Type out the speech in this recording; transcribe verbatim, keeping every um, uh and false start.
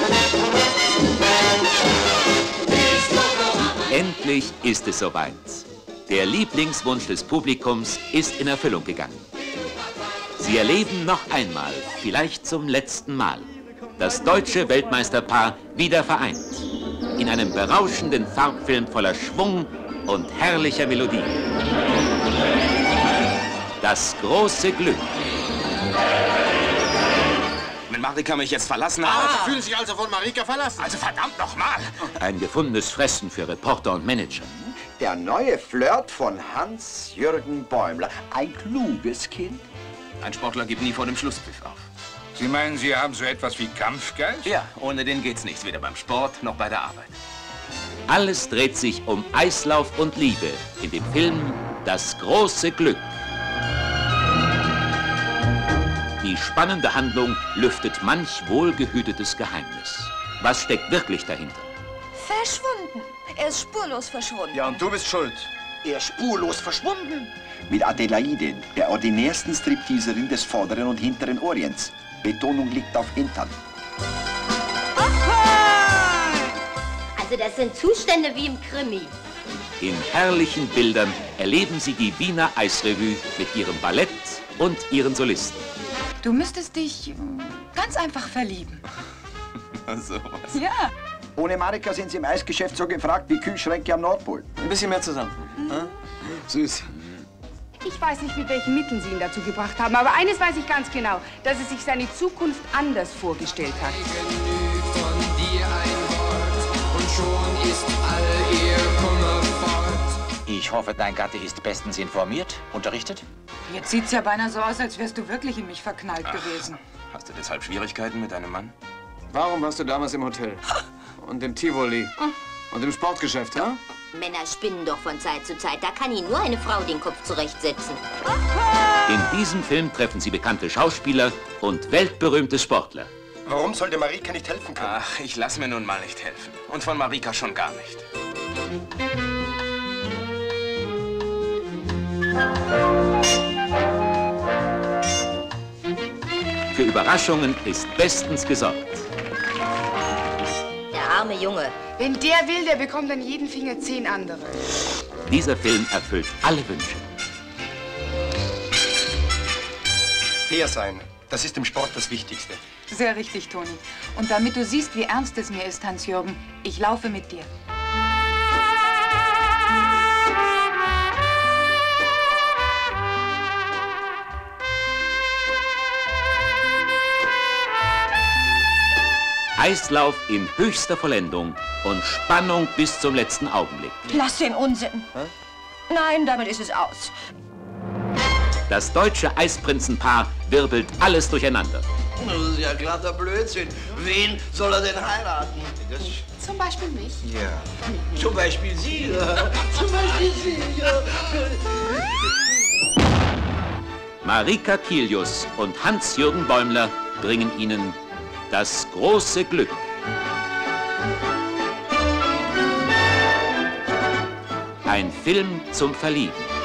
Endlich ist es soweit. Der Lieblingswunsch des Publikums ist in Erfüllung gegangen. Sie erleben noch einmal, vielleicht zum letzten Mal, das deutsche Weltmeisterpaar wieder vereint. In einem berauschenden Farbfilm voller Schwung und herrlicher Melodie. Das große Glück. Wenn Marika mich jetzt verlassen hat... Ah, Sie fühlen sich also von Marika verlassen. Also verdammt nochmal! Ein gefundenes Fressen für Reporter und Manager. Der neue Flirt von Hans-Jürgen Bäumler. Ein kluges Kind. Ein Sportler gibt nie vor dem Schlusspfiff auf. Sie meinen, Sie haben so etwas wie Kampfgeist? Ja, ohne den geht's nichts, weder beim Sport noch bei der Arbeit. Alles dreht sich um Eislauf und Liebe in dem Film Das große Glück. Die spannende Handlung lüftet manch wohlgehütetes Geheimnis. Was steckt wirklich dahinter? Verschwunden. Er ist spurlos verschwunden. Ja, und du bist schuld. Er ist spurlos verschwunden. Mit Adelaide, der ordinärsten Stripteaserin des vorderen und hinteren Orients. Betonung liegt auf Hintern. Also das sind Zustände wie im Krimi. In herrlichen Bildern erleben Sie die Wiener Eisrevue mit ihrem Ballett und ihren Solisten. Du müsstest dich äh, ganz einfach verlieben. So was. Ja. Ohne Marika sind Sie im Eisgeschäft so gefragt wie Kühlschränke am Nordpol. Ein bisschen mehr zusammen. Hm? Süß. Ich weiß nicht, mit welchen Mitteln Sie ihn dazu gebracht haben, aber eines weiß ich ganz genau, dass er sich seine Zukunft anders vorgestellt hat. Ich hoffe, dein Gatte ist bestens informiert, unterrichtet. Jetzt sieht's ja beinahe so aus, als wärst du wirklich in mich verknallt Ach, gewesen. Hast du deshalb Schwierigkeiten mit deinem Mann? Warum warst du damals im Hotel? Und im Tivoli? Und im Sportgeschäft, ha? Männer spinnen doch von Zeit zu Zeit. Da kann Ihnen nur eine Frau den Kopf zurechtsetzen. In diesem Film treffen Sie bekannte Schauspieler und weltberühmte Sportler. Warum sollte Marika nicht helfen können? Ach, ich lass mir nun mal nicht helfen. Und von Marika schon gar nicht. Für Überraschungen ist bestens gesorgt. Der arme Junge. Wenn der will, der bekommt an jeden Finger zehn andere. Dieser Film erfüllt alle Wünsche. Fair sein, das ist im Sport das Wichtigste. Sehr richtig, Toni. Und damit du siehst, wie ernst es mir ist, Hans-Jürgen, ich laufe mit dir. Eislauf in höchster Vollendung und Spannung bis zum letzten Augenblick. Lass den Unsinn. Hä? Nein, damit ist es aus. Das deutsche Eisprinzenpaar wirbelt alles durcheinander. Das ist ja glatter Blödsinn. Wen soll er denn heiraten? Das Zum Beispiel mich. ja. Zum Beispiel Sie. Ja. Zum Beispiel Sie. Ja. Marika Kilius und Hans-Jürgen Bäumler bringen Ihnen das große Glück. Ein Film zum Verlieben.